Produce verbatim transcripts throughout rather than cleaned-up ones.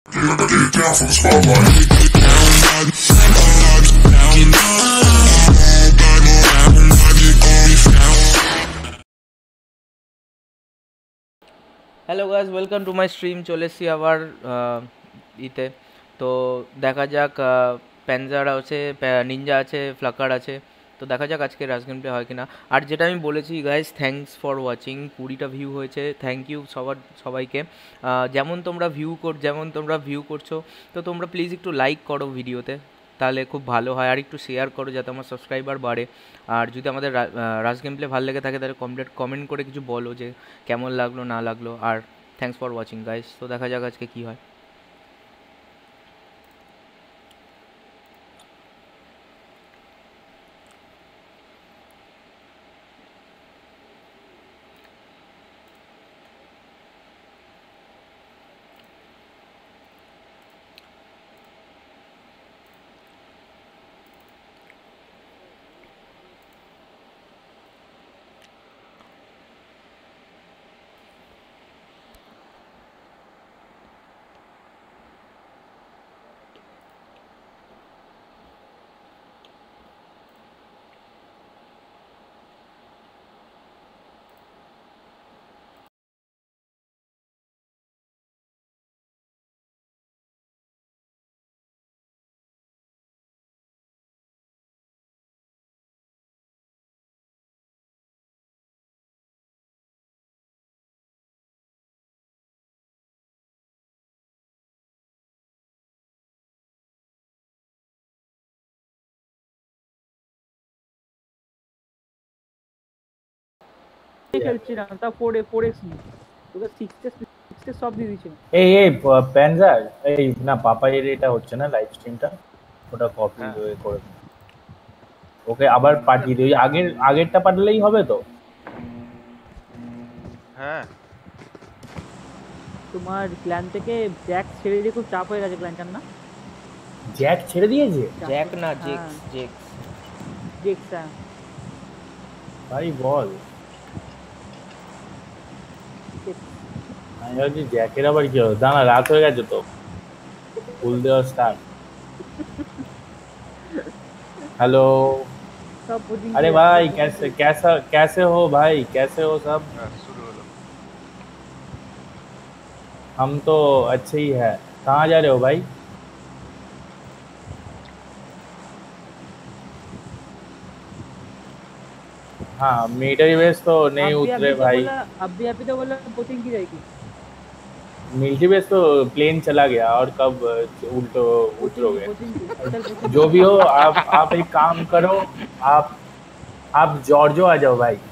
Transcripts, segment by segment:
Hello guys, welcome to my stream. চলে এসেছি আবার ইতে। তো দেখা যাক, প্যানজার আছে, নিনজা আছে, ফ্লাকার আছে। তো দেখা যাক আজকে রাশ গেম প্লে হয় কিনা। আর যেটা আমি বলেছি গাইস, থ্যাঙ্কস ফর ওয়াচিং। কুড়িটা ভিউ হয়েছে, থ্যাংক ইউ সবার সবাইকে। যেমন তোমরা ভিউ কর যেমন তোমরা ভিউ করছো, তো তোমরা প্লিজ একটু লাইক করো ভিডিওতে, তাহলে খুব ভালো হয়। আর একটু শেয়ার করো যাতে আমার সাবস্ক্রাইবার বাড়ে। আর যদি আমাদের রাশ গেম প্লে ভালো লেগে থাকে তাহলে কমপ্লিট কমেন্ট করে কিছু বলো যে কেমন লাগলো না লাগলো। আর থ্যাঙ্কস ফর ওয়াচিং গাইস। তো দেখা যাক আজকে কী হয়। খেলছিলাম তা ফোরে ফোর এক্স নি তোকে সিক্স এক্স সব দিয়ে দিয়েছি। এই এই প্যানজার, এই না পাপাইয়ের এটা হচ্ছে না লাইভ স্ট্রিমটা, ওটা কপি করে দিন। ওকে আবার পাঠিয়ে দিই, আগের আগেরটা পাঠালেই হবে তো? হ্যাঁ, তোমার ক্ল্যান থেকে জ্যাক ছেড়ে দিয়ে খুব চাপ হয়ে গেছে ক্ল্যানটার না? জ্যাক ছেড়ে দিয়েছে? জ্যাক না, জেক্স জেক্স জেক্স হ্যাঁ ভাই বল। আমি ভাবছি জ্যাকের আবার কি হবে। দাঁড়া, রাত হয়ে গেছে তো, ফুল দেওয়া স্টার্ট। हेलो, अरे भाई कैसे कैसा कैसे हो भाई, कैसे हो सब? हम तो अच्छे ही है। कहाँ जा रहे हो भाई? हाँ, मिलिट्री बेस तो नहीं उतरे भाई। अभी अभी तो बोला पोचिंग की जाएगी। मिलिट्री बेस तो प्लेन चला गया, और कब उल्टो उतरोगे? जो भी हो, आप आप एक काम करो, आप आप जॉर्जो आ जाओ भाई,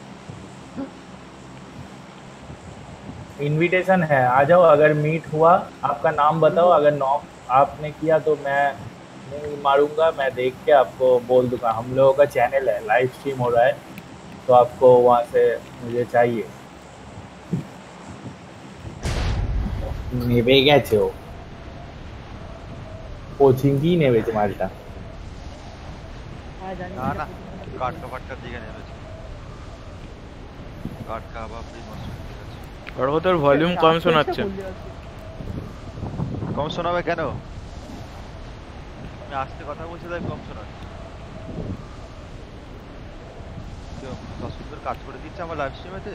इनविटेशन है, आ जाओ। अगर मीट हुआ, आपका नाम बताओ, अगर नॉक आपने किया तो मैं नहीं मारूंगा, मैं देख के आपको बोल दूंगा। हम लोगों का चैनल है, लाइव स्ट्रीम हो रहा है, तो आपको वहाँ से मुझे चाहिए। নেবে গেছে ও, কোচিং কি নেবেছে মালটা। না না কাটকা ফাটকা দিকে নেমেছে। কাটকা বাপরি মস্ত ঠিক আছে। ওর তোর ভলিউম কম শোনাচ্ছে। কম শোনাবে কেন? আমি আস্তে কথা বলছি তাই কম শোনাচ্ছে। দশ মিনিট কাজ করে দিচ্ছে আমার লাইভ স্ট্রিমেতে।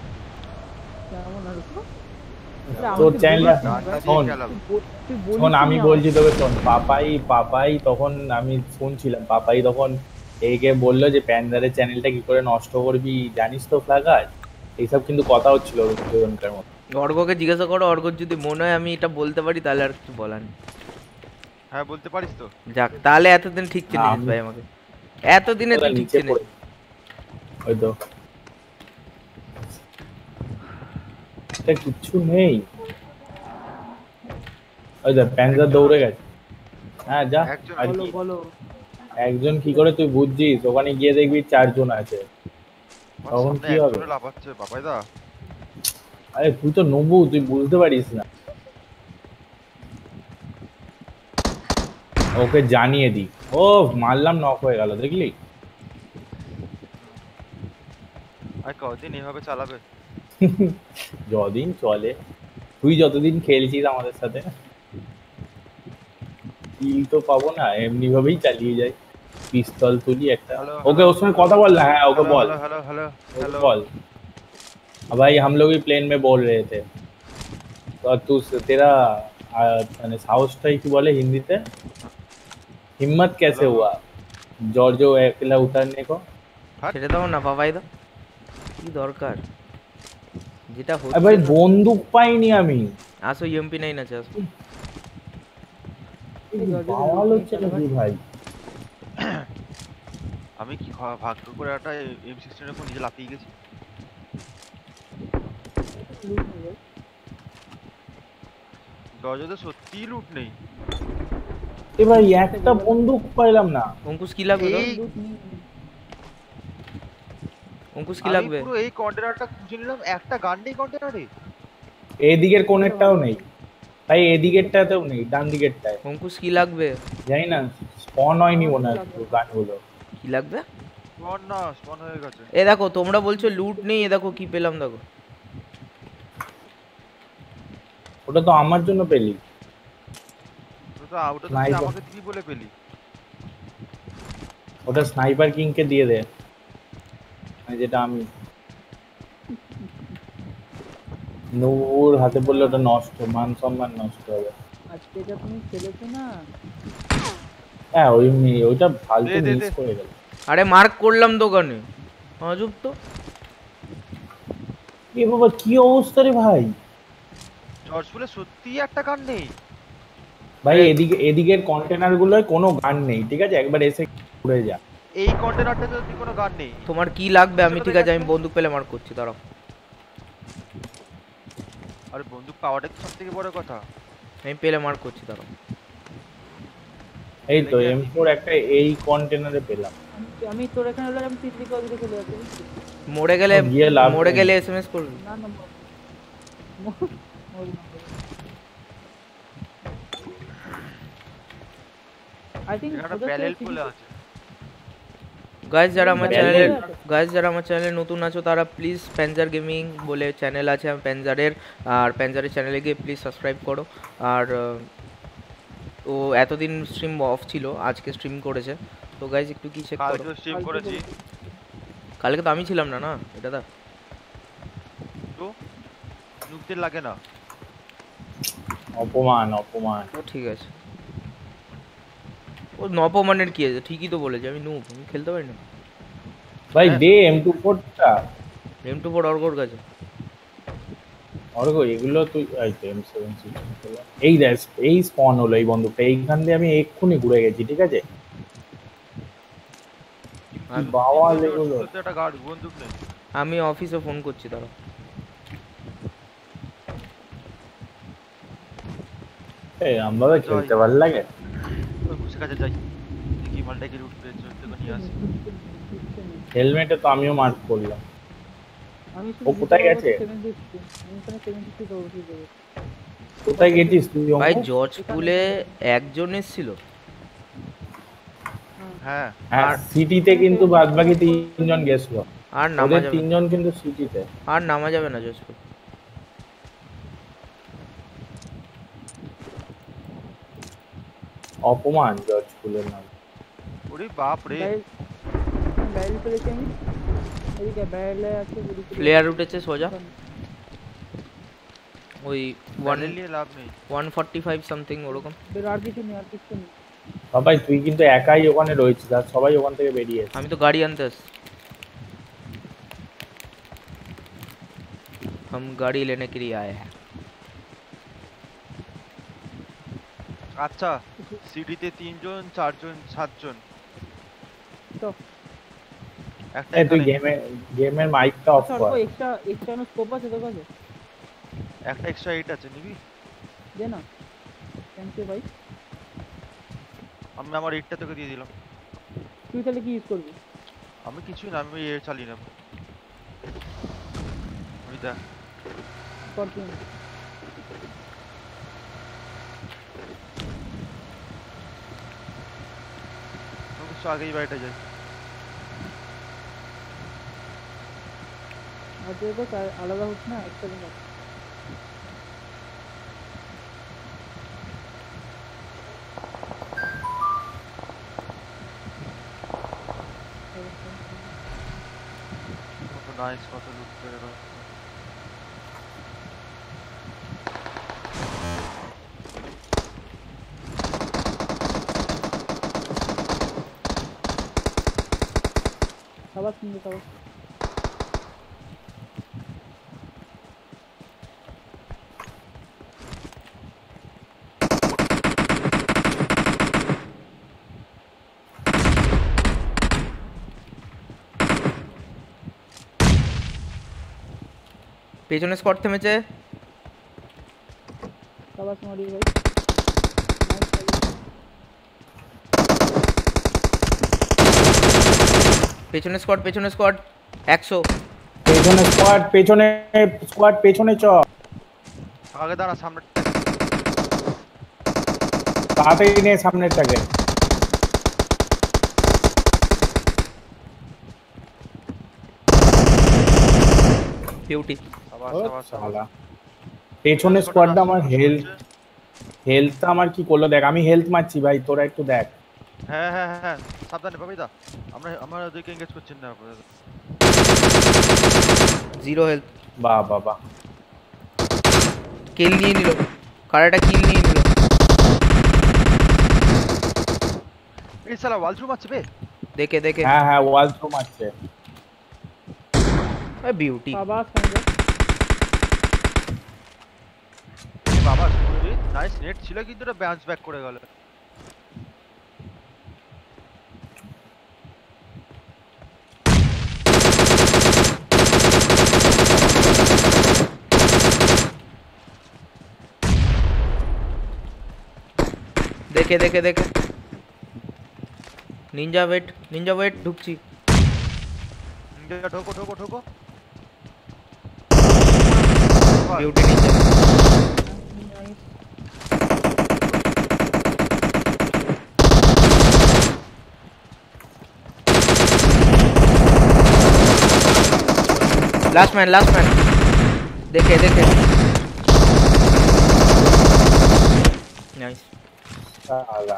তোর চ্যানেলটা শোন শোন আমি বলছি তোকে, শোন। পাপাই পাপাই তখন আমি শুনছিলাম, পাপাই তখন একে বললো যে প্যান্ডারের চ্যানেলটা কি করে নষ্ট করবি জানিস তো ফ্লাগার, এইসব কিন্তু কথা হচ্ছিল দুজনকার মধ্যে। অর্ঘকে জিজ্ঞাসা করো, অর্ঘর যদি মনে হয় আমি এটা বলতে পারি তাহলে আর কিছু বলার নেই। হ্যাঁ বলতে পারিস তো? যাক, তাহলে এতদিন ঠিক চিনিস ভাই আমাকে, এতদিনে তুই ঠিক চিনিস। ওই তো এটা কিচ্ছু নেই। ওই দেখ প্যান্ডার দৌড়ে গেছে। হ্যাঁ যা। আর কি একজন কি করে তুই বুঝছিস? ওখানে গিয়ে দেখবি চারজন আছে, তখন কি হবে? আরে তুই তো নবু, তুই বুঝতে পারিস না। ওকে জানিয়ে দি। ও মারলাম, নক হয়ে গেল, দেখলি? আর কতদিন এভাবে চালাবে? যতদিন চলে, তুই যতদিন খেলছিস আমাদের সাথে। কিল তো পাবো না, এমনি ভাবেই চালিয়ে যাই, পিস্তল তুলি একটা। हेलो ओके हेलो उसमें कौन बोल रहा है? ओके हेलो बॉल हेलो हेलो ओके हेलो बॉल। अब भाई हम लोग भी प्लेन में बोल रहे थे तो तू तेरा मैंने साउथ टाइप की बोले हिंदी से हिम्मत कैसे हेलो हुआ जॉर्जो अकेला उतरने को? ছেড়ে দাও না বাবাই দাও, কি দরকার যেটা अरे হচ্ছে भाई না। বন্দুক পাইনি আমি। আসো এমপি নাইন আছে, আসো। বাওয়াল হচ্ছে নাকি ভাই? আমি কি খ- ভাগ্য করে একটা এম সিক্সটিন এর উপর নিজে লাফিয়ে গেছি। দরজাতে সত্যিই লুট নেই। এ ভাই একটা বন্দুক পাইলাম না। অঙ্কুশ কি লাগবে তোর? এই অঙ্কুশ কি আমি লাগবে? পুরো এই কন্টেনারটা খুঁজে নিলাম, একটা গান নেই কন্টেনারে। এদিকের কোণেরটাও নেই ভাই, এদিকেরটাতেও নেই, ডান দিকেরটায় অঙ্কুশ কি লাগবে? জানি না, স্পন হয়নি মনে হয় গানগুলো। কি লাগবে? স্পন না, স্পন হয়ে গেছে। এ দেখো তোমরা বলছো লুট নেই, এ দেখো কি পেলাম দেখো। ওটা তো আমার জন্য পেলি। ওটা তো ওটা তো তুই Sniper. আমাকে দিবি বলে পেলি। ওটা স্নাইপার কিংকে দিয়ে দে, মানে যেটা আমি নূর হাতে পড়লে ওটা নষ্ট, মান সম্মান নষ্ট হবে। আজকে যা তুমি খেলেছো না, হ্যাঁ ওই মি- ওইটা ফালতু দে, দে, মিস দে। করে গেল। আরে মার্ক করলাম দোকানে, আজব তো। এ বাবা কি অবস্থা রে ভাই। জর্জ বলে সত্যিই একটা গান নেই। ভাই এদিকে এদিকের কন্টেনার গুলোয় কোনো গান নেই, ঠিক আছে, একবার এসে ঘুরে যা। এই কন্টেনারটাতে যদি কোনো গান নেই। তোমার কি লাগবে? আমি সেটা ঠিক আছে, আমি দেখাচ্ছে। বন্দুক পেলে মার্ক করছি, দাঁড়াও। আরে বন্দুক পাওয়াটাই তো সব থেকে বড় কথা। আমি পেলে মার্ক করছি, দাঁড়াও। এই তো এম ফোর একটা এই কন্টেনারে পেলাম। আমি- আমি তোর এখানে হলে আমি তিতলি কদিকে চলে যাচ্ছি বুঝছিস? মরে গেলে ও, গিয়ে লাভ মরে নেই। গেলে এসএমএস করবি। না না মর- মর- মর না। I think এখানে ওদের তো প্যানেল সিটি- ফুলে আছে। গাইস যারা আমার Valve চ্যানেলে এর- গাইস যারা আমার চ্যানেলে নতুন আছো তারা প্লিজ প্যানজার গেমিং বলে চ্যানেল আছে আমার প্যানজারের, আর প্যানজারের চ্যানেলে গিয়ে প্লিজ সাবস্ক্রাইব করো। আর আহ, ও এতদিন স্ট্রিম অফ ছিল, আজকে স্ট্রিম করেছে, তো গাইস একটু কি চেক করো। কালকে স্ট্রিম করেছি কালকে তো আমি ছিলাম না, না এটা দা তো নুকতে লাগে না। অপমান অপমান। ও ঠিক আছে, ও নপমানের কি আছে, ঠিকই তো বলেছে, আমি নুব, আমি খেলতে পারি না। ভাই দে এম টু ফোরটা। এম টু ফোর অর্গর কাছে। অর্গ এগুলো তুই এই তো এম সেভেন সিক্স এই দেখ এই স্পন হলো এই বন্দুকটা, এইখান দিয়ে আমি এক্ষুনি ঘুরে গেছি, ঠিক আছে। আমি বাবা কিন্তু এগুলো জর্জ বলতে একটা গার্ড বন্দুক নেই। আমি অফিসে ফোন করছি, দাঁড়াও। এই আমরা খেলতে ভালো লাগে। ওই বসে কাছে যাই, দেখি মালটাকে রুট পেয়েছে থেকে নিয়ে আসি। হেলমেটে তো আমিও মার্ক করলাম। আমি ও কোথায় গেছে? সেভেন সিক্সটি আমি এখানে সেভেন সিক্সটি দৌড়ছি দেবো। কোথায় গেছিস তুই? ভাই অঙ্কু? জর্জ পুলে একজন এসেছিল। হ্যাঁ হ্যাঁ সিটিতে কিন্তু বাদ বাকি তিনজন গেছিল, আর নামা ওদের যাবে তিনজন কিন্তু সিটিতে। আর নামা যাবে না জজপুর। অপমান জর্জ স্কুলের নাম। ওরে বাপ রে, ব্যারেল ফেলেছি আমি, এদিকে ব্যারেলে আছে এদিকে প্লেয়ার উঠেছে সোজা ওই ওয়ান ব্যারেল নিয়ে লাভ নেই। ওয়ান ফর্টি ফাইভ সামথিং ওরকম। বের আর কিছু নেই, আর কিছু নেই। বাবাই তুই কিন্তু একাই ওখানে রয়েছিস, আর সবাই ওখান থেকে বেরিয়ে এসেছে। আমি তো গাড়ি আনতে আসছি, हम गाड़ी लेने के लिए आए हैं। আচ্ছা সিটিতে তিনজন চারজন সাতজন, তো একটা এই তুই এখানে, গেমে গেমের মাইকটা অফ স্যার কর। ও এক্সট্রা এক্সট্রা নো স্কোপ আছে তোর কাছে? একটা এক্সট্রা এইট আছে, নিবি? দে না, থ্যাংক ইউ ভাই। আমি আমার এইটটা তোকে দিয়ে দিলাম। তুই তাহলে কি ইউজ করবি? আমি কিছুই না, আমি এ চালিয়ে নেব। ওই দেখ কর তুই। অবশ্য আগেই বাড়িটা যাই। আর তুই তো তার আলাদা হোক না, একসাথে হোক। নাইস কত লুট করে গেল সবার শুনবে সবার পেছনে স্কট থেমেছে সবার মরি ভাই পেছনে স্কট পেছনে স্কট একশো পেছনে স্কোয়াড পেছনে স্কোয়াড পেছনে চ আগে দাঁড়া সামনে তাড়াতাড়ি নে সামনেরটাকে বিউটি আবার ও আবার শালা। পেছনে স্কোয়াডটা আমার হেলথ হেলথটা আমার কি করলো দেখ আমি হেলথ মারছি ভাই তোরা একটু দেখ হ্যাঁ হ্যাঁ হ্যাঁ সাবধানে পাবি দা আমরা আমরা ওদেরকে এনগেজ করছি না জিরো হেলথ বাহ বাহ বাহ কিল নিয়ে নিল কারাটা কিল নিয়ে নিল এই শালা ওয়াল থ্রু মারছে বে দেখে দেখে হ্যাঁ হ্যাঁ ওয়াল থ্রো মারছে বিউটি সবার সঙ্গে বাবা সুরি নাইস নেট ছিল কিন্তু এটা বাউন্স ব্যাক করে গেল দেখে দেখে দেখে নিনজা ওয়েট নিনজা ওয়েট ঢুকছি নিনজা ঢোকো ঢোকো ঢোকো beauty ninja last man last man देखे देखे नाइस শালা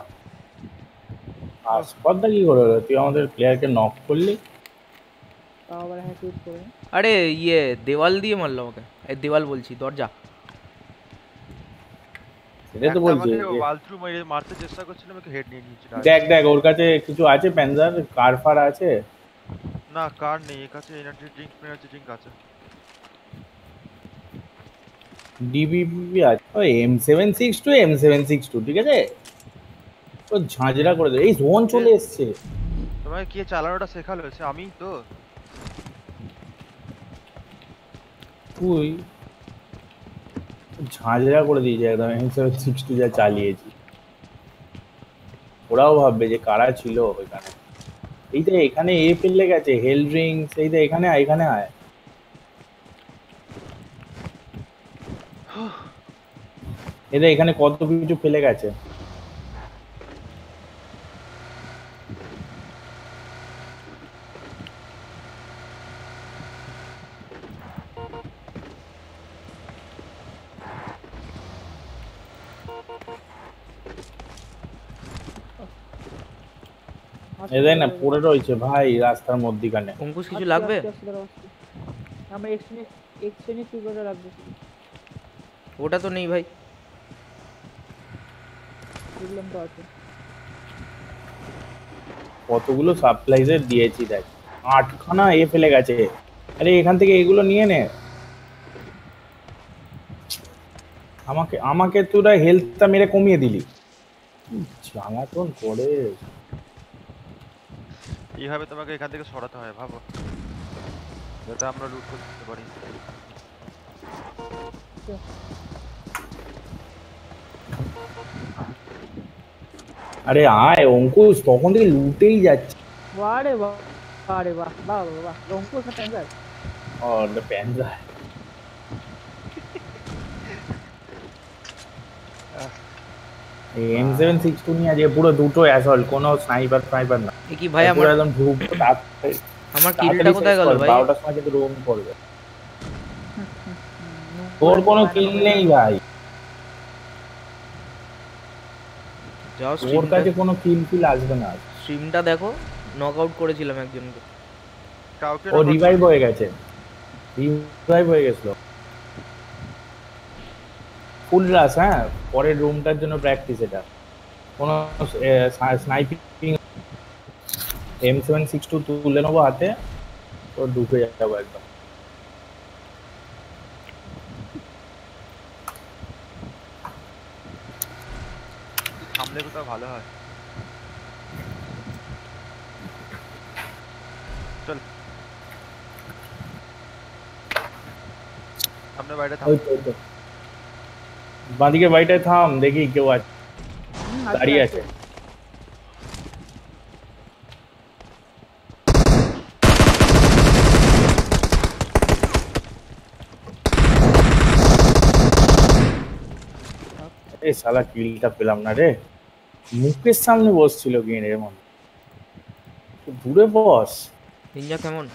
আসপদটা কি করে হলো? তুই আমাদের প্লেয়ারকে নক করলি তাও আবার হ্যাক ইউজ করে अरे ये देवाल दिए मारलो আমাকে এই দেওয়াল বলছি দরজা সেটা তো বলছি যে- ওয়াল থ্রু মেরে মারতে চেষ্টা করছিলাম ওকে হেড নিয়ে নিয়েছি দেখ দেখ ওর কাছে কিছু আছে প্যান্সার কার ফার আছে না কার নেই এর কাছে এনার্জি ড্রিঙ্ক এনার্জি ড্রিঙ্ক আছে ডিবিপি আছে ওই M seven six two M seven six two ঠিক আছে ও ঝাঁঝরা করে দেবে এই জোন চলে এসছে তোমাকে কে চালানোটা শেখালো হয়েছে আমি তো তুই ঝাঁঝরা করে দিয়েছে একদম এম সেভেন সিক্স টু যা চালিয়েছি ওরাও ভাববে যে কারা ছিল ওইখানে এইটা এখানে এ ফেললে গেছে হেল ড্রিঙ্কস এইটা এখানে আয় এখানে আয় এটা এখানে কত কিছু ফেলে গেছে এদের না পড়ে রয়েছে ভাই রাস্তার মধ্যখানে অঙ্কুশ কিছু লাগবে আমরা এক্সচেঞ্জ এক্সচেঞ্জ কি করে রাখবো ওটা তো নেই ভাই প্রবলেম তো আছে কতগুলো সাপ্লাইজের দিয়েছি দেখ আটখানা এ ফেলে গেছে আরে এখান থেকে এগুলো নিয়ে নে আমাকে আমাকে তোরা হেলথটা মেরে কমিয়ে দিলি জ্বালাতন করে এইভাবে তোমাকে এখান থেকে সরাতে হয় ভাবো যাতে আমরা লুট করতে পারি আরে আয় অঙ্কুশ তখন থেকে লুটেই যাচ্ছে বারে বাহ বারে বাহ বাহ বাহ রংপুর না প্যান্সার और the panza M seven six two নিয়ে আজকে পুরো দুটো অ্যাসল্ট কোনো স্নাইপার স্নাইপার না এ কি ভাই পুরো আমার একদম ঢুকবো তাড়াতাড়ি আমার কিলটা কোথায় গেল ভাই বারোটার সময় কিন্তু রোম করবে তোর কোনো কিল নেই ভাই যাও ওর স্ট্রিমটা কাছে কোনো কিল ফিল আসবে না স্ট্রিমটা দেখো নক আউট করেছিলাম একজনকে কাউকে ও রিভাইভ হয়ে গেছে রিভাইভ হয়ে গেছিল ফুল রাশ। হ্যাঁ, পরের রুমটার জন্য প্র্যাকটিস এটা। কোনো sniping M seven six two তুলে নেবো হাতে, তো ঢুকে যাবো একদম। থামলে কোথাও ভালো হয়। চল সামনে বাইরে থাম। ওই তো ওই তো বাঁদিকে বাড়িটায় থাম, দেখি কেউ আছে, হুম, দাঁড়িয়ে আছে। এ শালা কিলটা পেলাম না রে, মুখের সামনে বসছিল গিয়ে এমন। দূরে বস। নিনজা কেমন?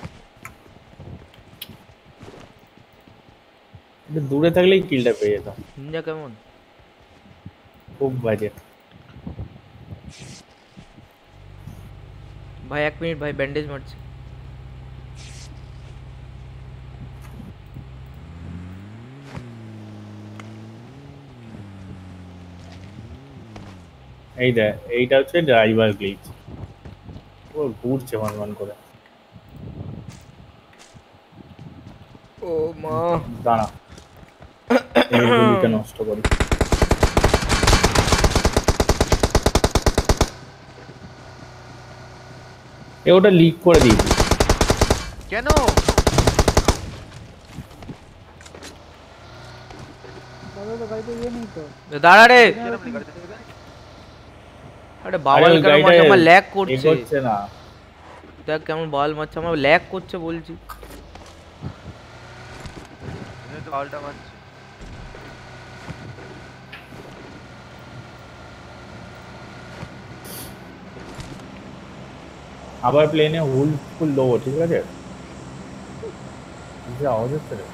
একটু দূরে থাকলেই কিলটা পেয়ে যেতাম। নিনজা কেমন? খুব বাজে। ভাই এক মিনিট ভাই, ব্যান্ডেজ মারছি। এই দেখ, এইটা হচ্ছে ড্রাইভার গ্লিচ, ও ঘুরছে মান মান করে। ও মা, দাঁড়া এই গুলিটা নষ্ট করি। এ ওটা লিক করে দিয়েছি। কেন? দাদা তো গাড়িতে ইয়ে নেই তো। দাঁড়া রে। যেরকম লিক আছে দেখবে। আরে বাবাল ওই কেন গাড়িটা মারছে? আমার ল্যাগ এ করছে। করছে না। দেখ কেমন বাল মারছে, আমার ল্যাগ করছে বলছি। তুমি তো পাল্টা মারছে। আবার প্লেনে হুল ফুল দেবো, ঠিক আছে? কি যে আওয়াজ হচ্ছে রে।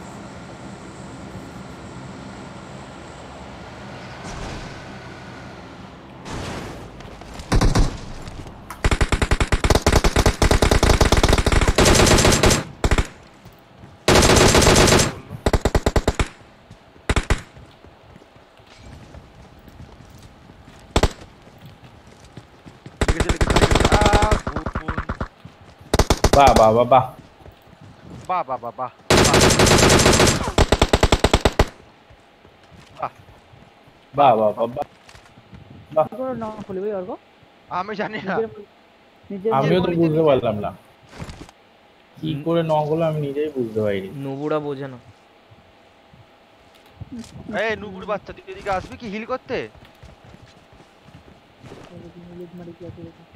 লিখেছে লিখেছে লিখেছে। আহ ভুল। বাহ বাহ বাহ বাহ বাহ বাহ বাহ বাহ। বাহ বাহ বাহ বাহ বাহ। কি করে না খুলি ভাই অর্ক? আমি জানি না। নিজের নিজের আমিও তো নিজে- বুঝতে নিজে- পারলাম না কি করে ন হলো, আমি নিজেই বুঝতে পারিনি। নবুরা বোঝে না। এই নুপুর বাচ্চা, তুই এদিকে আসবি কি হিল করতে? নিজের মারি কি আছে দেখো।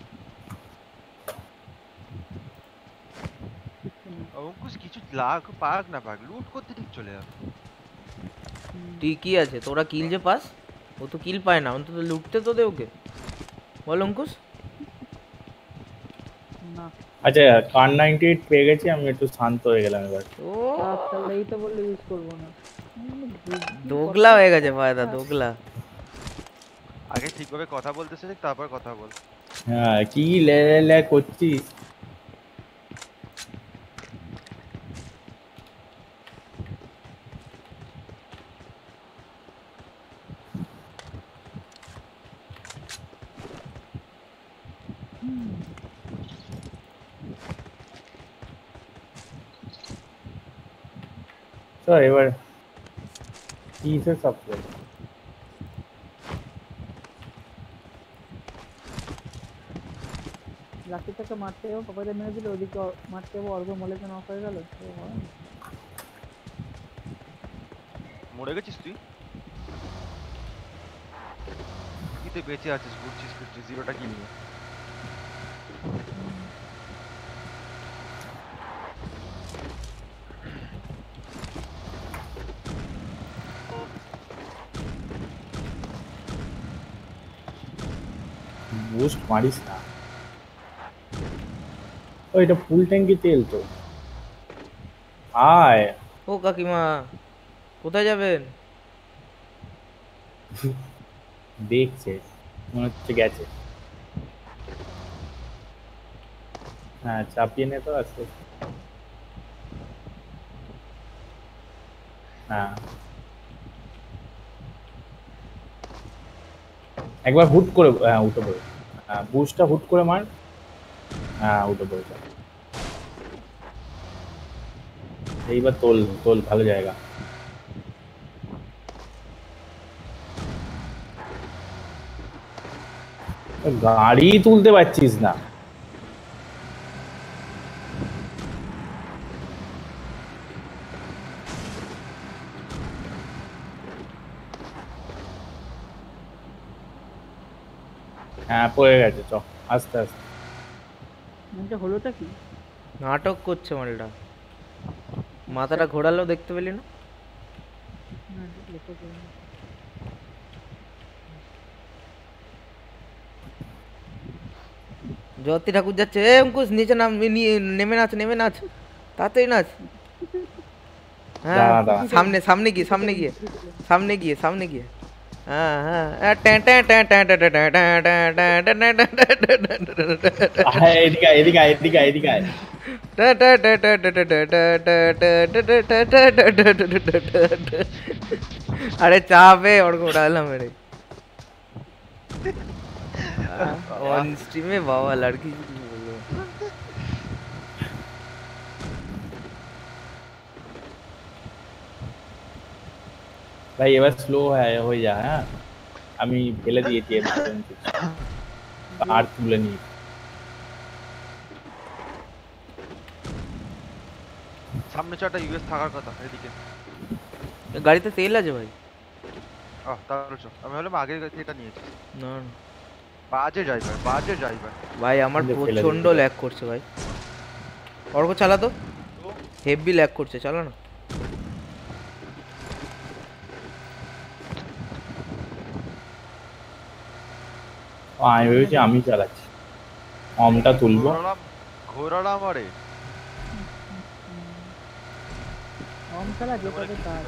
কিচ্ছু নেই। অঙ্কুশ কিছু লাগ পাক না পাক, লুট করতে ঠিক চলে যাবে। তুই কি আছে, তোরা কিল যে পাস, ও তো কিল পায় না, অন্তত লুটতে তো দে ওকে। বল অঙ্কুশ। না আচ্ছা, কার নাইনটি এইট পেয়ে গেছি, আমি একটু শান্ত হয়ে গেলাম এবার। ও তাহলে এই তো বললে ইউজ করবো না। দোগলা হয়ে গেছে ফায়দা, দোগলা। আগে ঠিকভাবে কথা বলতে শেখ, তারপর কথা বল। হ্যাঁ, কি লে লে লে করছিস? তো এবার কিসের সাপ্লাই? লাকিটাকে মারতে যাবো, পাপাদের মেরে দিলে ওদিকে অ- মারতে যাবো, অর্ঘ মলেকে নক হয়ে গেল। তো হয় না। মরে গেছিস তুই? কি তুই বেঁচে আছিস, ঘুরছিস ফিরছিস জিরোটা কি নিয়ে? বুস্ট মারিস না। ও এটা ফুল ট্যাঙ্কি তেল তো। আয় ও কাকিমা, কোথায় যাবেন? দেখছে, মনে হচ্ছে গেছে। হ্যাঁ, চাপিয়ে নে তো আস্তে। হ্যাঁ একবার হুট করে হ্যাঁ উঠে পড়ে হ্যাঁ বুস্টটা হুট করে মার হ্যাঁ উঠে পড়ে যা। এইবার তোল তোল ভালো জায়গা গাড়ি তুলতে পারছিস না হ্যাঁ পড়ে গেছে চ আস্তে আস্তে এটা হলোটা কি? নাটক করছে মালটা মাথাটা ঘোরালো দেখতে পেলি না না, লক্ষ্য করিনি। জ্যোতি ঠাকুর যাচ্ছে এ অঙ্কুশ নিচে নাম নি- নেমে নাচ নেমে নাচ তাড়াতাড়ি নাচ হ্যাঁ দাঁড়া, দাঁড়া। সামনে সামনে গিয়ে সামনে গিয়ে সামনে গিয়ে সামনে গিয়ে হ্যাঁ হ্যাঁ আহ, ট্যাঁ, ট্যাঁ, ট্যাঁ, ট্যাঁ, ট্যাঁ, ট্যাঁ, ট্যাঁ, ট্যাঁ, ট্যাঁ, ট্যাঁ, ট্যাঁ, ট্যাঁ, ট্যাঁ, ট্যাঁ, ট্যাঁ, ট্যাঁ, ট্যাঁ, ট্যাঁ, ট্যাঁ, আয়, এদিকে আয়, এদিকে আয়, এদিকে আয়, এদিকে আয়। ট্যাঁ, ট্যাঁ, ট্যাঁ, ট্যাঁ, ট্যাঁ, ট্যাঁ, ট্যাঁ, ট্যাঁ, ট্যাঁ, ট্যাঁ, ট্যাঁ, ট্যাঁ, ট্যাঁ, ট্যাঁ, ট্যাঁ, ট্যাঁ, ট্যাঁ, ট্যাঁ, ট্যাঁ, ট্যাঁ। আরে চাপে ওর উড়ালাম মেরে অন স্ট্রিমে বাবা লড়কি কি বলবো ভাই এবার স্লো হয়ে যা হ্যাঁ আমি ফেলে দিয়েছি এমনি আর তুলে নি সামনে চারটা ইউএস থাকার কথা এদিকে। গাড়িতে তেল আছে ভাই আহ তাহলে চল, আমি হলাম আগের গাড়ি এটা নিয়েছি। না না। বাজে ড্রাইভার, বাজে ড্রাইভার। ভাই আমার ফেলে দিবি। প্রচন্ড ল্যাগ করছে ভাই অর্ক চালা তো হেভি ল্যাগ করছে চালা না ও, আমি ভেবেছি আমি চালাচ্ছি অমটা তুলবো ঘোরালাম ঘোরালাম আরে। কম চালা যেটাতে কাজ।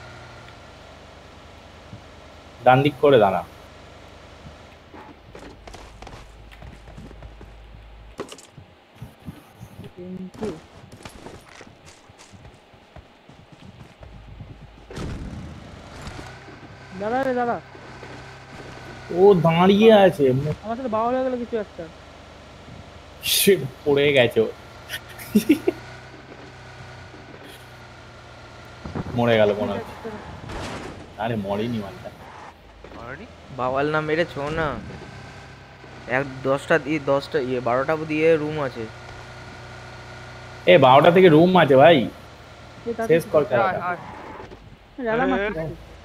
ডান দিক করে দাঁড়া কিন্তু দাদা রে দাদা, ও দাঁড়িয়ে আছে আমার সাথে বাউল হয়ে গেল কিছু একটা। Shit, পড়ে গেছে ও। মরে গেল মনে হচ্ছে আরে মরেনি মানটা মারেনি? বাওয়াল না মেরে ছো না এক দশটা দিয়ে দশটা ইয়ে বারোটা দিয়ে রুম আছে এ বারোটা থেকে রুম আছে ভাই এই তাতে শেষ কর আয়, খেলাটা আয়। জ্বালা এ, মারছিস।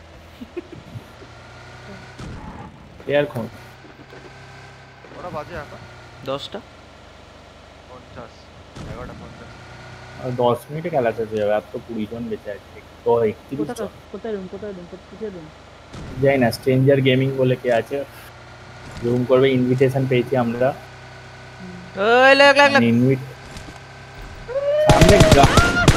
এয়ার খোঁজ ওরা বাজে এখন দশটা পঞ্চাশ, এগারোটা পঞ্চাশ। আর দশ মিনিটে খেলা শেষ হয়ে যাবে আর তো কুড়ি জন বেঁচে আছে তো একত্রিশ কোথায় জন কোথায় রুম কোথায় রুম কোথায় রুম? যাই না স্ট্রেঞ্জার গেমিং বলে কে আছে রুম করবে ইনভিটেশন পেয়েছি আমরা ওই লাগ লাগ লাগ ইনভিট সামনে গা-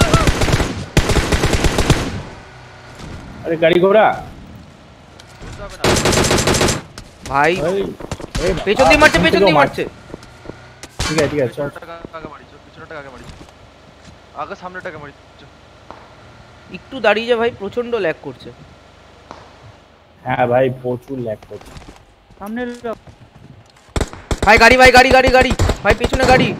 আরে গাড়ি ঘোড়া বুঝতে হবে না। ভাই ওই, এই পেছন দিয়ে মারছে পেছন পেছন থেকেও দিয়ে মারছে ঠিক আছে ঠিক আছে চল পিছনেরটাকে আগে মারি, চল, পিছনেরটাকে আগে মারি। আগে সামনেটাকে মারি চল। একটু দাঁড়িয়ে যা ভাই প্রচন্ড ল্যাগ করছে হ্যাঁ ভাই প্রচুর ল্যাগ করছে সামনে লোক। ভাই গাড়ি ভাই গাড়ি গাড়ি গাড়ি ভাই পেছনে গাড়ি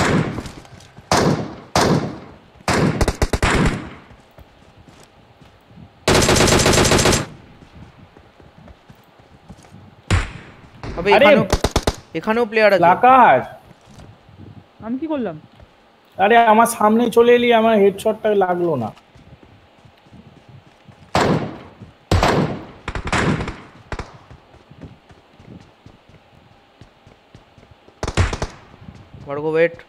আবে আরে! এখানেও এখানেও প্লেয়ার আছে আকাশ আমি কি করলাম? আরে আমার সামনে চলে এলি আমার হেডশটটা লাগলো না বড় গো ওয়েট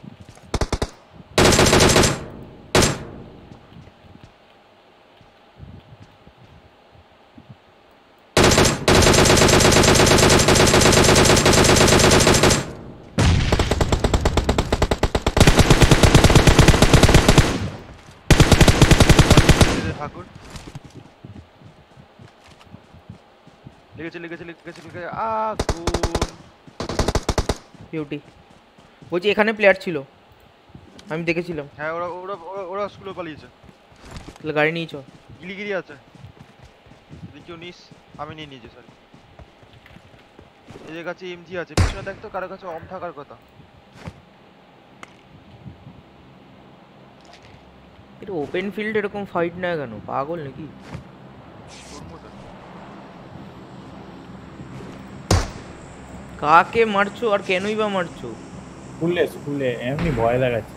ঠাকুর লেগেছে লেগেছে লেগেছে লেগেছে আগুন। বিউটি বলছি এখানে প্লেয়ার ছিল আমি দেখেছিলাম হ্যাঁ ওরা ওরা ওরা- ওরা স্কুলে পালিয়েছে। তাহলে গাড়ি নিয়ে চল গিলিগিরি আছে যদি কেউ নিস আমি নিয়ে নিয়েছি সরি এদের কাছে এমজি আছে পিছনে দেখ তো কারো কাছে অম থাকার কথা এটা ওপেন ফিল্ড এরকম ফাইট না কেন পাগল নাকি তোর মতো কাকে মারছো আর কেনই বা মারছো স্কুলে স্কুলে এমনি ভয় লাগাচ্ছে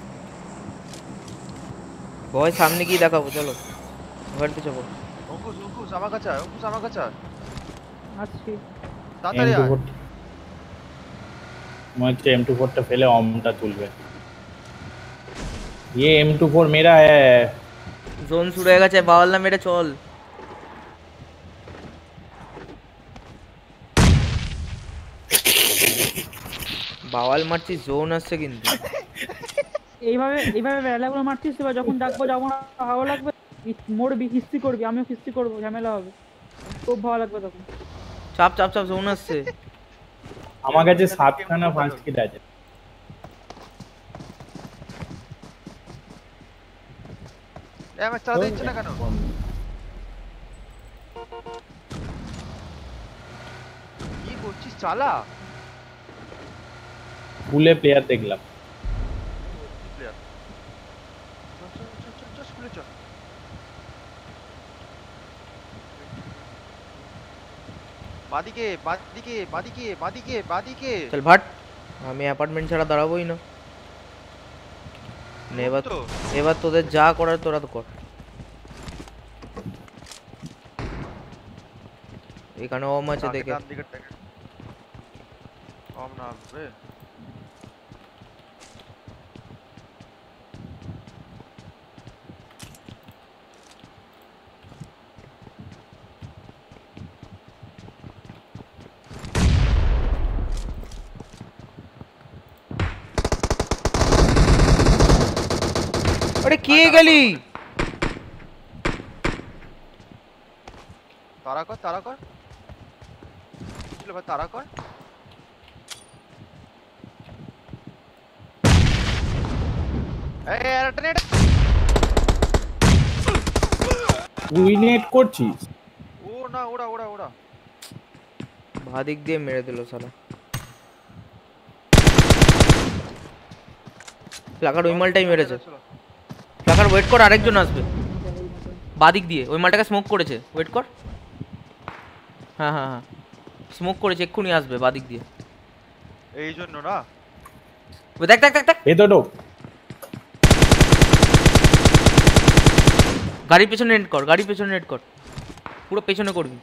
ভয় সামনে গিয়ে দেখাবো চলো গাড়িতে চাপো অঙ্কুশ অঙ্কুশ আমার কাছে আয়, অঙ্কুশ আমার কাছে আয়। আসছি তাড়াতাড়ি আয়। এম টু ফোর মনে হচ্ছে এম টু ফোরটা ফেলে অমটা তুলবে ये एम टू फोर मेरा है জোন শুরু হয়ে গেছে বাওয়াল না মেরে চল বাওয়াল মারছি জোন আসছে কিন্তু এইভাবে এইভাবে বেলাগুলো মারছিস এবার যখন ডাকবো যাবো না ভালো লাগবে মরবি হিস্ট্রি করবি আমিও হিস্ট্রি করবো ঝামেলা হবে খুব ভালো লাগবে তখন চাপ চাপ চাপ জোন আসছে আমার কাছে সাতখানা ফার্স্ট কিট আছে এ আমার চালাতে দিচ্ছে না কেন কি করছিস চালা স্কুলে প্লেয়ার দেখলাম প্লেয়ার চল চল চল চল স্কুলে চল বাদিকে বাদিকে বাদিকে বাদিকে বাদিকে চল ভাট আমি অ্যাপার্টমেন্ট ছাড়া দাঁড়াবোই না নে এবার তো এবার তোদের যা করার তোরা তো কর এখানে ওম আছে আগে দেখে ডান দিকের থেকে কম না আসবে আরে কে গেলি তারা কর তারা কর ছিল ভাই তারা কর এই আরেকটা নেট তুই নেট করছিস ও না ওড়া ওড়া ওড়া ভাদিক দিয়ে মেরে দিল শালা ফ্লাকার ওই মালটাই মেরেছে ফ্লাকার ওয়েট কর আরেকজন আসবে বাদিক দিয়ে ওই মালটাকে স্মোক করেছে ওয়েট কর হ্যাঁ হ্যাঁ হ্যাঁ স্মোক করেছে এক্ষুনি আসবে বাদিক দিয়ে এই জন্য না ওই দেখ দেখ দেখ দেখ ভেতর ঢোক গাড়ির পেছনে নেট কর গাড়ির পেছনে নেট কর পুরো পেছনে করবি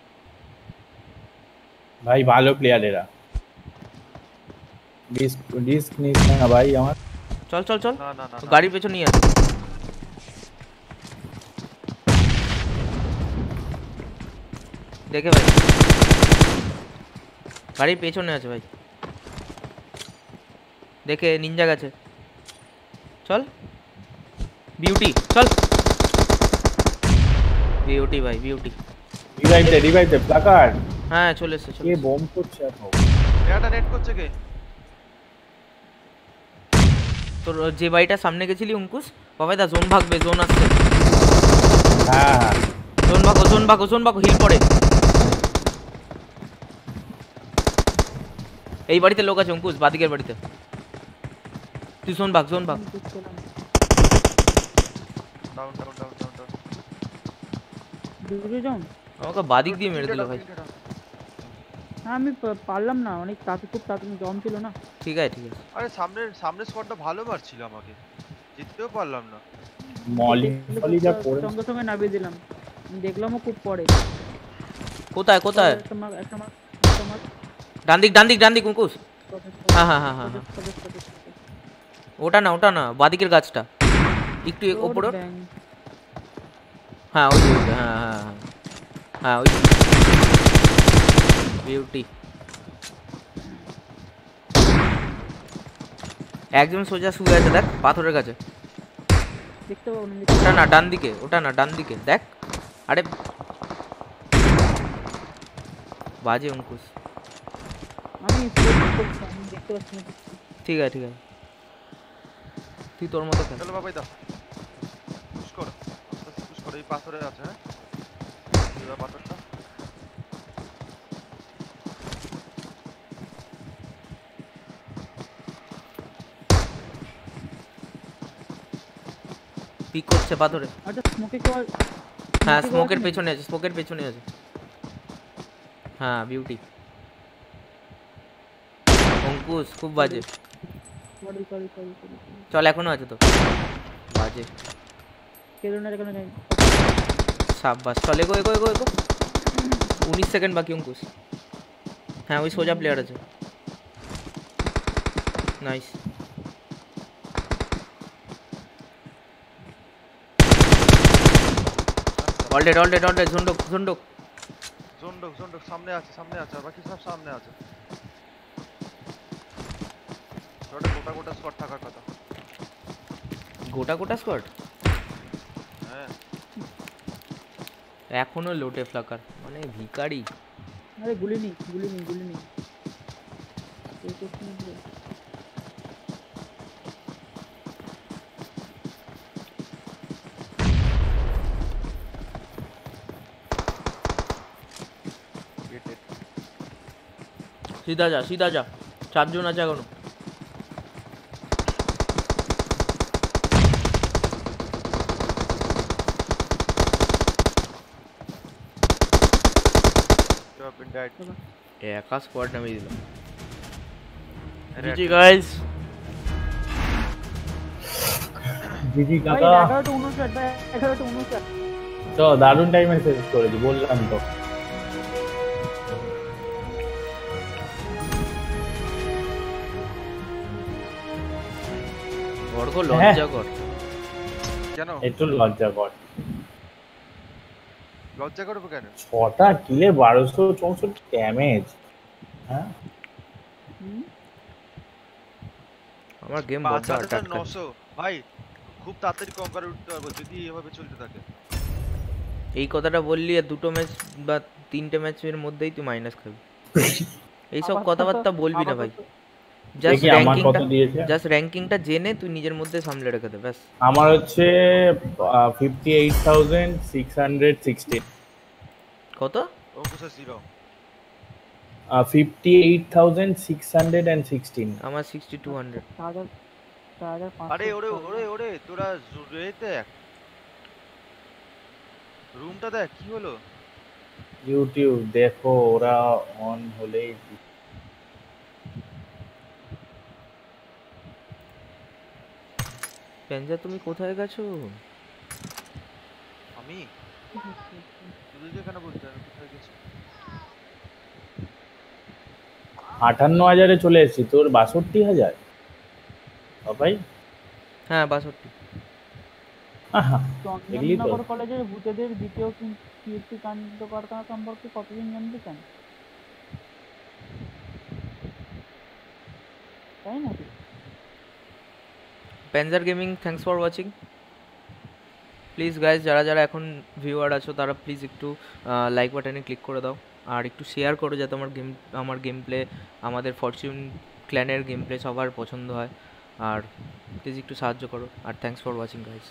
ভাই ভালো প্লেয়ার এরা ডিস্ক ডিস্ক নিস না ভাই আমার চল চল চল না না না না। গাড়ির পেছনেই আছে দেখে ভাই গাড়ির পেছনে আছে ভাই দেখে নিনজা গেছে চল বিউটি চল বিউটি ভাই বিউটি রিভাইভ দে রিভাইভ দে প্লাকার হ্যাঁ চলে এসছে চলে কে এসছে। বম করছে এত এটা নেট করছে কে তোর যে বাড়িটার সামনে গেছিলি অঙ্কুশ বাবাই দা জোন ভাগবে জোন আসছে হ্যাঁ হ্যাঁ জোন ভাগো জোন ভাগো জোন ভাগো হিল পড়ে এই বাড়িতে লোক আছে অঙ্কুশ বাদিকের বাড়িতে তুই জোন ভাগ জোন ভাগ down down down down down দূরে যাও আমাকে বাদিক দিয়ে মেরে দিল ভাই হ্যাঁ আমি পা- পারলাম না অনেক তাতে খুব তাতে জম ছিল না ঠিক আছে ঠিক আছে আরে সামনের সামনের স্পটটা ভালো মারছিল আমাকে জিততেও পারলাম না মলি ফলি যা করে সঙ্গে সঙ্গে নামিয়ে দিলাম আমি দেখলামও খুব পরে কোথায় কোথায় একটা মার একটা মার একটা মার ডান দিক ডান দিক ডান দিক অঙ্কুশ হ্যাঁ হ্যাঁ হ্যাঁ হ্যাঁ হ্যাঁ। ওটা না ওটা না বাদিকের গাছটা একটু ওপরে হ্যাঁ ওই যে, ওই যে, হ্যাঁ হ্যাঁ হ্যাঁ হ্যাঁ ওই বিউটি একজন সোজা শুয়ে আছে দেখ পাথরের কাছে দেখতে পাবো না ওটা না ডান দিকে ওটা না ডান দিকে দেখ আরে বাজে অঙ্কুশ আমি spot করছি, আমি দেখতে পাচ্ছি না কিছু। ঠিক আছে ঠিক আছে তুই তোর মতো খেল চলো বাবাই দা পুশ কর আস্তে আস্তে পুশ কর পাথর এই পাথরে আছে হ্যাঁ এই পাথরটা পিক করছে পাথরে। আচ্ছা স্মোকে কেউ হ্যাঁ smoke এ কেউ স্মোকের আছে? পেছনে আছে, স্মোকের পেছনে আছে। হ্যাঁ বিউটি। অঙ্কুশ খুব বাজে। সরি সরি সরি সরি চল এখনো আছে তো বাজে। কেউ না কেন যাই সাব্বাস চল এগো এগো এগো এগো। উনিশ সেকেন্ড বাকি অঙ্কুশ। হ্যাঁ ওই সোজা প্লেয়ার আছে। নাইস। অলরেড অলরেড অলরেড ঝন্ডক ঝন্ডক। জন্ডক জন্ডক সামনে আছে সামনে আছে আর বাকি সব সামনে আছে ওটা গোটা গোটা স্কোয়াড থাকার কথা গোটা গোটা স্কোয়াড হ্যাঁ এখনো লোটে ফ্লাকার মানে ভিখারি। আরে গুলি নি গুলি নি গুলি নি এই তো কি বলে গেটে সিধা যা সিধা যা, চারজন আছে এখনো। You have been dead. একা স্কোয়াড নামিয়ে দিলাম। Red জিজি team. গাইস। জিজি ভাই কাকা এগারোটা উনষাট ভাই এগারোটা উনষাট তো দারুণ টাইমে শেষ করেছি বললাম তো। অর্ঘ লজ্জা কর। কেন একটু লজ্জা কর। লজ্জা করবো কেন ছটা কিলে বারোশো চৌষট্টি ড্যামেজ। হ্যাঁ হুম আমার গেম পাঁচ বড্ড হাজার আটকাচ্ছে। নশো ভাই খুব তাড়াতাড়ি কঙ্কার উঠতে পারবো যদি এভাবে চলতে থাকে এই কথাটা বললি আর দুটো ম্যাচ বা তিনটে ম্যাচের মধ্যেই তুই মাইনাস খাবি। এইসব আপাতত- কথাবার্তা বলবি না ভাই। আপাতত- জাস্ট দেখি আমার কত র্যাঙ্কিংটা দিয়েছে। জাস্ট র্যাঙ্কিংটা জেনে তুই নিজের মধ্যে সামলে রেখে দে ব্যাস। আমার হচ্ছে fifty eight thousand six hundred sixteen. কত? Ankush zero fifty eight thousand six hundred and sixteen. আমার সিক্সটি টু হান্ড্রেড। চার হাজার চার হাজার পাঁচশো আরে ওরে ওরে ওরে তোরা জুড়ে দেখ রুমটা দেখ কি হলো ইউটিউব দেখো ওরা অন হলেই পেঞ্জা তুমি কোথায় গেছো? আমি তুই যেখানে বলতে আমি কোথায় গেছি আটান্ন হাজারে চলে এসেছি, তোর বাষট্টি হাজার বাবাই। হ্যাঁ বাষট্টি। আহা, দেখলি তো। চন্দননগর কলেজের ভূতেদের দ্বিতীয় কি- কীর্তি কাণ্ড কারখানা সম্পর্কে কতদিন জানতে চান তাই নাকি Panzer gaming thanks for watching. Please guys যারা যারা এখন ভিউয়ার আছো তারা প্লিজ একটু লাইক বাটনে ক্লিক করে দাও আর একটু শেয়ার করো যাতে আমার গেম আমার গেম প্লে আমাদের ফরচুন ক্ল্যানের গেম প্লে সবার পছন্দ হয়। আর প্লিজ একটু সাহায্য করো আর থ্যাঙ্কস ফর ওয়াচিং গাইজ।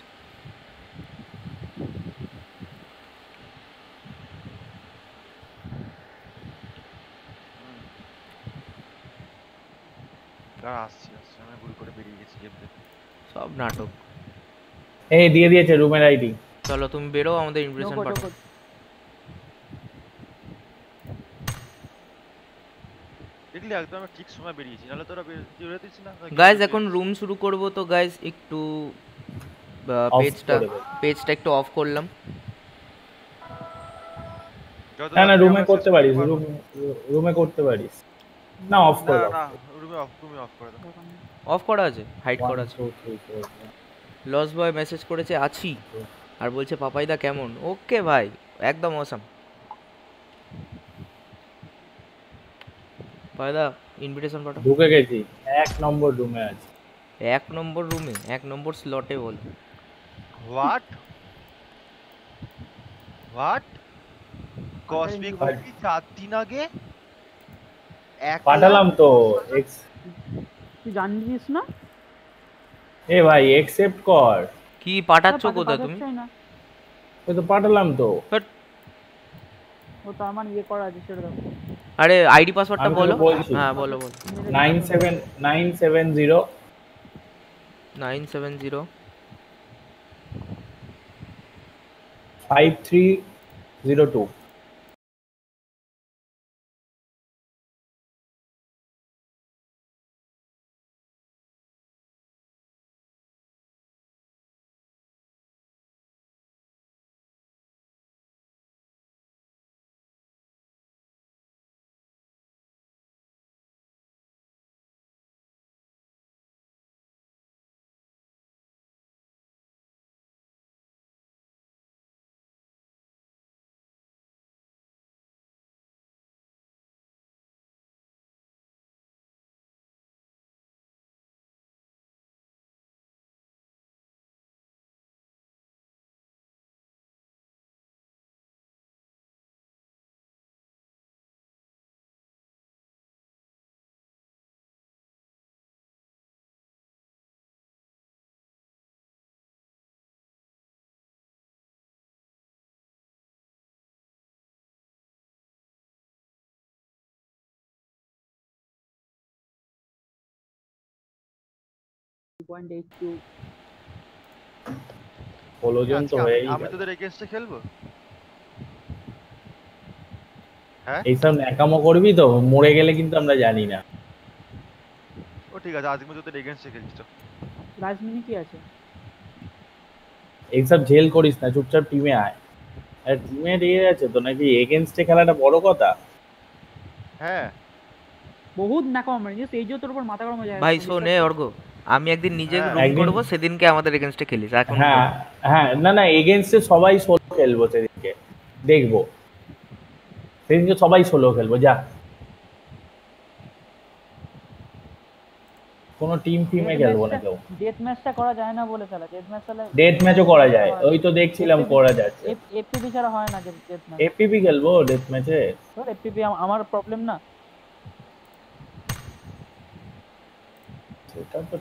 আর আসছি আসছি আমি ভুল করে বেরিয়ে গেছি গেম থেকে সব নাটক। এই দিয়ে দিয়েছে রুমের আইডি। চলো তুমি বেরো, আমাদের ইমপ্রেশন ঢোকো, পাঠাও। ঢোকো। দেখলি একদম আমি ঠিক সময় বেরিয়েছি নাহলে তোরা বেরোতিস না গাইজ এখন রুম শুরু করব তো গাইজ একটু Off পেজটা করে দাও। পেজটা একটু অফ করলাম। যত না না তাড়াতাড়ি রুমে আমরা করতে শেষ পারিস, পারবো। রুম রুমে করতে পারিস। না অফ না করে দাও। না রুমে অফ রুমে অফ করে দাও অফ করা আছে, হাইড One, করা আছে। two, three, four, five. Loss boy message করেছে আছি আর বলছে পাপাইদা কেমন। ওকে ভাই একদম অসাম। পাপাইদা ইনভিটেশন পাঠাও। ঢুকে গেছি, এক নম্বর রুমে আছে। এক নম্বর রুমে এক নম্বর স্লটে বল। হোয়াট হোয়াট কসমিক ভাই। মুভি চার দিন আগে এক পাঠালাম তো এক্স। তুই জানিস না এ ভাই একসেপ্ট কর। কি পাঠাচ্ছ পাঠাতে কোথায় তুমি? পাঠাচ্ছই না। ওই তো পাঠালাম তো। বাট ও তার মানে ইয়ে করা আছে সেটা দেখো। আরে আইডি পাসওয়ার্ডটা আমি বলো। তোকে বলছি হ্যাঁ বলো বলো। Nine seven nine seven zero nine seven zero five three zero two. Point eight two. ষোলো জন তো আজকে আমি হয়েই আমি গেল। তোদের এগেইনস্টে খেলবো। হ্যাঁ এইসব ন্যাকামো করবি তো, মরে গেলে কিন্তু আমরা জানি না। ও ঠিক আছে, আজকে আমি তোদের এগেইনস্টে খেলছি তো। রাজমিনি কি আছে? এইসব ঝেল করিস না, চুপচাপ টিমে আয়। আর টিমে দিয়ে আছে তো নাকি এগেনস্টে খেলাটা বড় কথা? হ্যাঁ বহুত নাকাম মানে জাস্ট এই যে তোর উপর মাথা গরম হয়ে যায় ভাই একদম, শোন বিশ্বাস এ কর। অর্ঘ, আমি একদিন নিজে হ্যাঁ রুম একদিন করব, সেদিনকে আমাদের এগেনস্টে খেলিস এখন হ্যাঁ বল। হ্যাঁ, না না এগেনস্টে সবাই সোলো খেলবো সেদিনকে, দেখবো সেদিনকে সবাই সোলো খেলবো যা। কোনো টিম ফিমে ডেথ খেলবো না ম্যাচটা কেউ। ডেথ ম্যাচটা করা যায় না বলে তাহলে ডেথ ম্যাচ তাহলে ডেথ ম্যাচও করা এফপিপি ছাড়া যায়, হয় ওই না। তো দেখছিলাম এফপিপি করা যাচ্ছে। এফপিপি ছাড়া হয় না ডেথ ম্যাচ। এপিপি খেলবো ডেথ ম্যাচে। তোর এফপিপি আমার প্রবলেম না। সেটা তো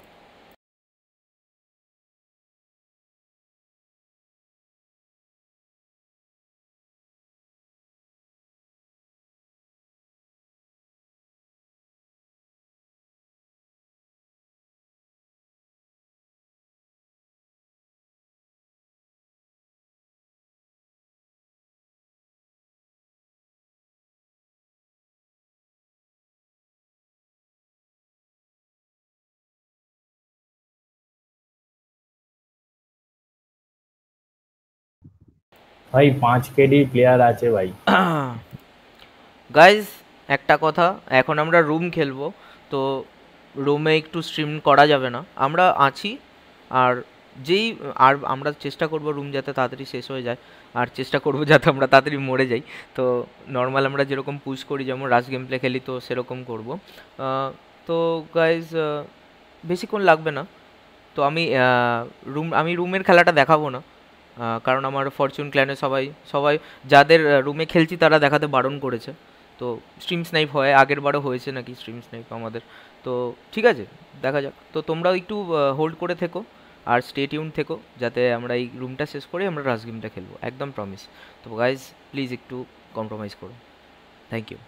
ভাই পাঁচ কেডি প্লেয়ার আছে ভাই। গাইজ একটা কথা, এখন আমরা রুম খেলবো, তো রুমে একটু স্ট্রিম করা যাবে না, আমরা আছি। আর যেই আর আমরা চেষ্টা করব রুম যাতে তাড়াতাড়ি শেষ হয়ে যায়, আর চেষ্টা করব যাতে আমরা তাড়াতাড়ি মরে যাই। তো নর্মাল আমরা যেরকম পুশ করি, যেমন রাশ গেম প্লে খেলি, তো সেরকম করব। তো গাইজ বেশিক্ষণ লাগবে না। তো আমি রুম আমি রুমের খেলাটা দেখাবো না, আহ, কারণ আমার ফরচুন ক্ল্যানে সবাই সবাই যাদের রুমে খেলছি তারা দেখাতে বারণ করেছে। তো স্ট্রিম স্নাইপ হয়, আগের বারও হয়েছে নাকি স্ট্রিম স্নাইপ আমাদের। তো ঠিক আছে, দেখা যাক। তো তোমরাও একটু হোল্ড করে থেকো আর স্টে টিউন থেকো, যাতে আমরা এই রুমটা শেষ করে আমরা রাশ গেমটা খেলবো, একদম প্রমিস। তো গাইজ প্লিজ একটু কম্প্রোমাইজ করো। Thank you.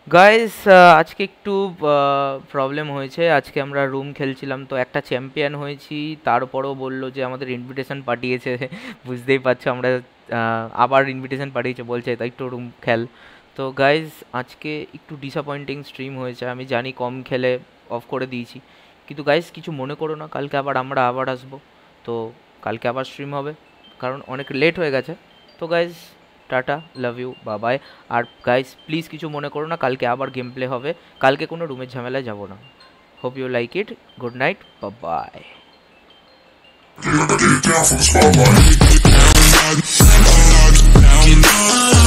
গাইস আজকে একটু প্রবলেম হয়েছে। আজকে আমরা রুম খেলছিলাম, তো একটা চ্যাম্পিয়ন হয়েছি, তারপরও বললো যে আমাদের ইনভিটেশন পাঠিয়েছে। বুঝতেই পারছো, আমরা আহ, আবার ইনভিটেশন পাঠিয়েছে, বলছে তাই একটু রুম খেল। তো গাইস আজকে একটু ডিসঅ্যাপয়েন্টিং স্ট্রিম হয়েছে, আমি জানি কম খেলে অফ করে দিয়েছি, কিন্তু গাইস কিছু মনে করো না, কালকে আবার আমরা আবার আসবো। তো কালকে আবার স্ট্রিম হবে, কারণ অনেক লেট হয়ে গেছে। তো গাইস টাটা, লাভ ইউ, বাবাই। আর গাইস প্লিজ কিছু মনে করো না, কালকে আবার গেম প্লে হবে, কালকে কোনো রুমের ঝামেলায় যাব না। Hope you like it, good night, Babai. Get down from the spotlight.